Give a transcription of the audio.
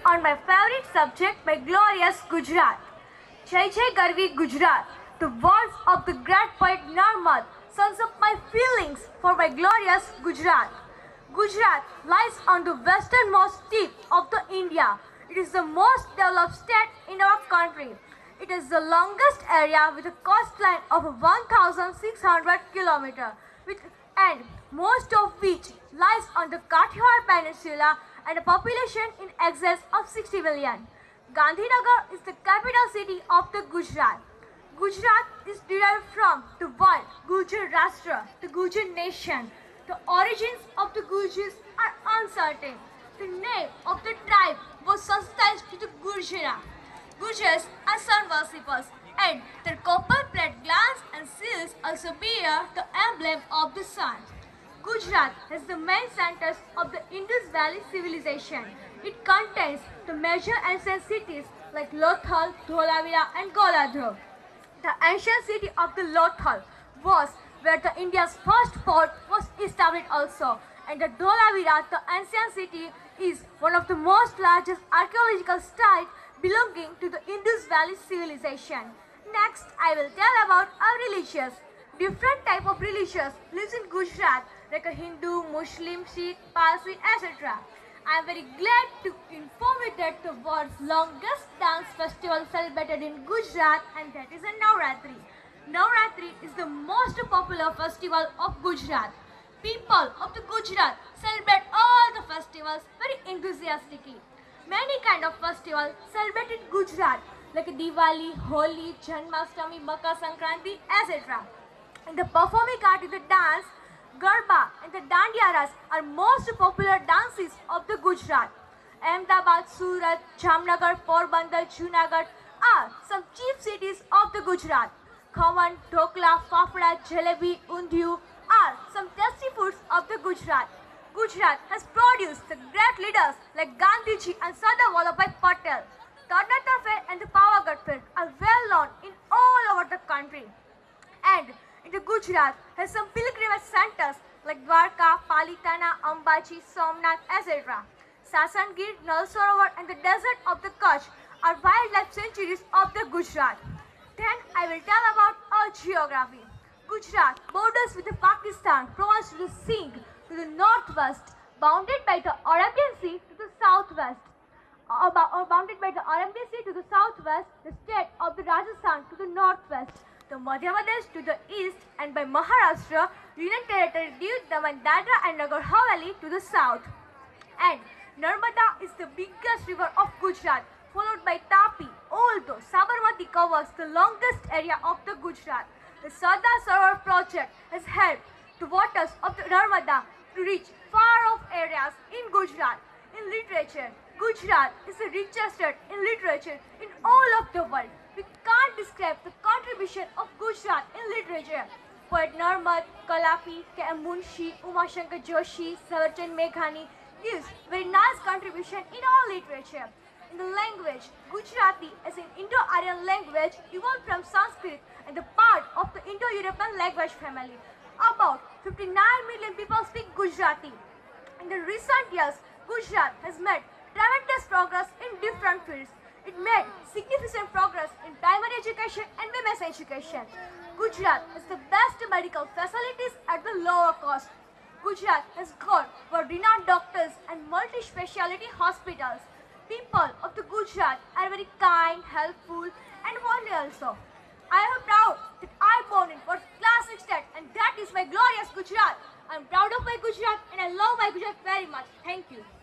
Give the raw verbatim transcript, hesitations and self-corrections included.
on my favorite subject, my glorious Gujarat. Jai Jai Garvi Gujarat. The words of the great poet Narmad sums up my feelings for my glorious Gujarat. Gujarat lies on the westernmost tip of the India. It is the most developed state in our country. It is the longest area with a coastline of one thousand six hundred kilometers, and most of which lies on the Kathiawar Peninsula and a population in excess of sixty million. Gandhinagar is the capital city of the Gujarat. Gujarat is derived from the word Gujar Rashtra, the Gujar nation. The origins of the Gujars are uncertain. The name of the tribe was subsidized to the Gurjara. Gujars are sun worshippers, and their copper-plated glands and seals also bear the emblem of the sun. Gujarat is the main centers of the Indus Valley civilization. It contains the major ancient cities like Lothal, Dholavira and Goladhra. The ancient city of the Lothal was where the India's first fort was established also, and the Dholavira, the ancient city, is one of the most largest archaeological sites belonging to the Indus Valley civilization. Next, I will tell about our religions. Different type of religions lives in Gujarat, like a Hindu, Muslim, Sikh, Parsi, et cetera. I am very glad to inform you that the world's longest dance festival celebrated in Gujarat, and that is a Navratri. Navratri is the most popular festival of Gujarat. People of the Gujarat celebrate all the festivals very enthusiastically. Many kind of festivals celebrated in Gujarat, like Diwali, Holi, Janmashtami, Makar Sankranti, et cetera. In the performing art in the dance, Garba and the Dandiyaras are most popular dances of the Gujarat. Ahmedabad, Surat, Jamnagar, Porbandar, Junagadh are some chief cities of the Gujarat. Khavan, Dhokla, Fafda, Jalebi, Undhiyu are some tasty foods of the Gujarat. Gujarat has produced the great leaders like Gandhiji and Sardar Vallabhbhai Patel. Karnataka Fair and the Pavagadh Fair are well known in all over the country. And in the Gujarat has some pilgrimage centers like Dwarka, Palitana, Ambaji, Somnath, et cetera. Sasangir, Nal Sarovar and the desert of the Kutch are wildlife sanctuaries of the Gujarat. Then I will tell about our geography. Gujarat borders with the Pakistan province to the Sindh to the northwest, bounded by the Arabian Sea to the southwest, or, or bounded by the Arabian Sea to the southwest, the state of the Rajasthan to the northwest, the Madhya Pradesh to the east, and by Maharashtra, Union Territory, Diu, Daman, Dadra and Nagar Haveli to the south. And Narmada is the biggest river of Gujarat, followed by Tapi, although Sabarmati covers the longest area of the Gujarat. The Sardar Sarovar project has helped the waters of the Narmada to reach far-off areas in Gujarat. In literature, Gujarat is the richest state in literature in all of the world. We can't describe the contribution of Gujarat in literature. Poet Narmad, Kalapi, K M Munshi, Umashankar Joshi, Savarchand Meghani gives very nice contribution in all literature. In the language, Gujarati is an Indo-Aryan language evolved from Sanskrit and the part of the Indo-European language family. About fifty-nine million people speak Gujarati. In the recent years, Gujarat has made tremendous progress in different fields. It made significant progress in primary education and women's education. Gujarat has the best medical facilities at the lower cost. Gujarat has got world-renowned doctors and multi-speciality hospitals. People of the Gujarat are very kind, helpful and friendly also. I am proud that I born in first class state, and that is my glorious Gujarat. I am proud of my Gujarat and I love my Gujarat very much. Thank you.